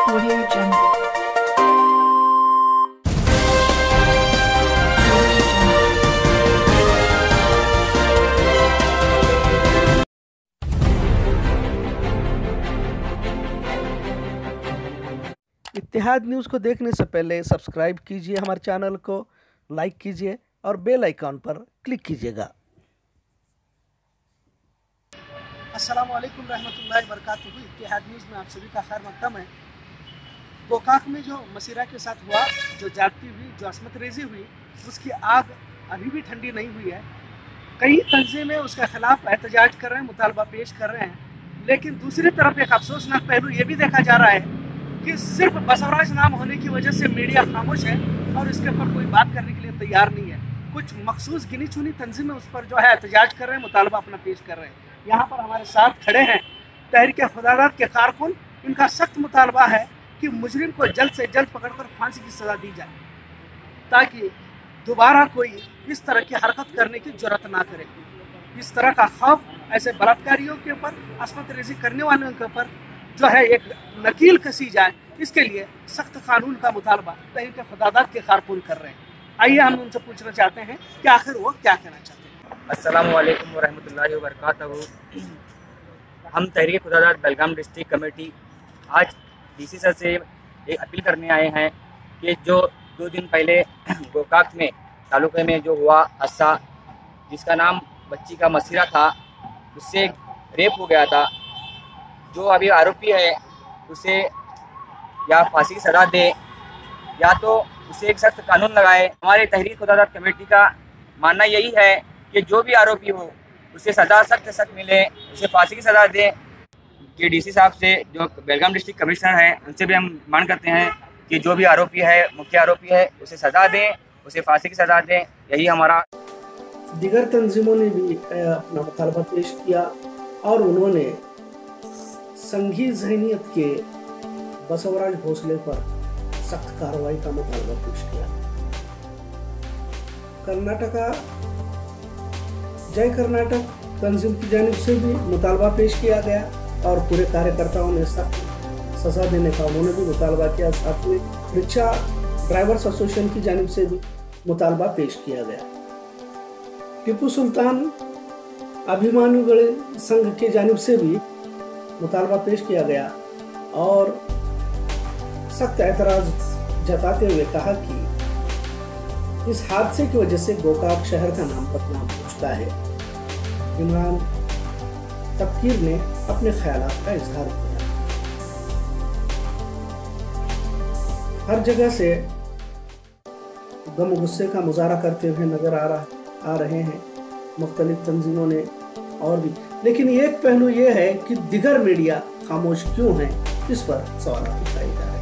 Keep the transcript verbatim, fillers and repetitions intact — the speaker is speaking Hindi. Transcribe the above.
Audio Jungle. इत्तेहाद न्यूज़ को देखने से पहले सब्सक्राइब कीजिए हमारे चैनल को, लाइक कीजिए और बेल आइकॉन पर क्लिक कीजिएगा। अस्सलाम वालेकुम रहमतुल्लाहि व बरकातुहू। इत्तेहाद न्यूज़ में आप सभी का खैर मकदम है। गोकाक में जो मसीरा के साथ हुआ, जो जाती हुई, जो असमत रेजी हुई, उसकी आग अभी भी ठंडी नहीं हुई है। कई तंजीमें उसके खिलाफ एहतजाज कर रहे हैं, मुतालबा पेश कर रहे हैं, लेकिन दूसरी तरफ एक अफसोसनाक पहलू ये भी देखा जा रहा है कि सिर्फ बसवराज नाम होने की वजह से मीडिया खामोश है और इसके ऊपर कोई बात करने के लिए तैयार नहीं है। कुछ मखसूस गिनी चुनी तंजीमें उस पर जो है एहतजाज कर रहे हैं, मुतालबा अपना पेश कर रहे हैं। यहाँ पर हमारे साथ खड़े हैं तहरीक खुदादात के कारकुन। इनका सख्त मुतालबा है कि मुजरिम को जल्द से जल्द पकड़कर फांसी की सज़ा दी जाए, ताकि दोबारा कोई इस तरह की हरकत करने की जरूरत ना करे। इस तरह का खौफ ऐसे बलात्कारियों के ऊपर, असमत रेजी करने वालों के ऊपर जो है एक नकील कसी जाए, इसके लिए सख्त कानून का मुतालबा तहरीक खुदादात के कारकुन कर रहे हैं। आइए हम उनसे पूछना चाहते हैं कि आखिर वो क्या कहना चाहते हैं। अस्सलामु अलैकुम व रहमतुल्लाहि व बरकातहू। हम तहरीक खुदादात बेलगाम डिस्ट्रिक्ट कमेटी आज डीसी सर से एक अपील करने आए हैं कि जो दो दिन पहले गोकाक में तालुके में जो हुआ हादसा, जिसका नाम बच्ची का मसीरा था, उससे रेप हो गया था। जो अभी आरोपी है उसे या फांसी की सज़ा दे या तो उसे एक सख्त कानून लगाए। हमारे तहरीक खुदादात कमेटी का मानना यही है कि जो भी आरोपी हो उसे सज़ा सख्त से सख्त मिले, उसे फांसी की सज़ा दें। कि डीसी साहब से, जो बेलगाम डिस्ट्रिक्ट कमिश्नर हैं, उनसे भी हम मांग करते हैं कि जो भी आरोपी है, मुख्य आरोपी है, उसे सज़ा दें, उसे फांसी की सज़ा दें। यही हमारा। दीगर तंजीमों ने भी अपना मुतालबा पेश किया और उन्होंने संघी ज़हनियत के बसवराज भोसले पर सख्त कार्रवाई का मुतालबा पेश किया। कर्नाटका जय कर्नाटक तंजीम की जानिब से भी मुतालबा पेश किया गया और पूरे कार्यकर्ताओं ने सख्त सज़ा देने का उन्होंने भी मुतालबा किया। साथ में रिक्शा ड्राइवर्स एसोसिएशन की जानिब से भी मुतालबा पेश किया गया। टीपू सुल्तान अभिमानुगण संघ के जानिब से भी मुतालबा पेश किया गया और सख्त एतराज़ जताते हुए कहा कि इस हादसे की वजह से गोकाक शहर का नाम बदनाम हो चुका है। इमरान तबकीर ने अपने ख्यालात का इजहार किया। हर जगह से गम गुस्से का मुजाहरा करते हुए नजर आ रहा आ रहे हैं मुख्तलिफ तंजीमों ने और भी, लेकिन एक पहलू ये है कि दिगर मीडिया खामोश क्यों है, इस पर सवाल उठाए जा रहे हैं।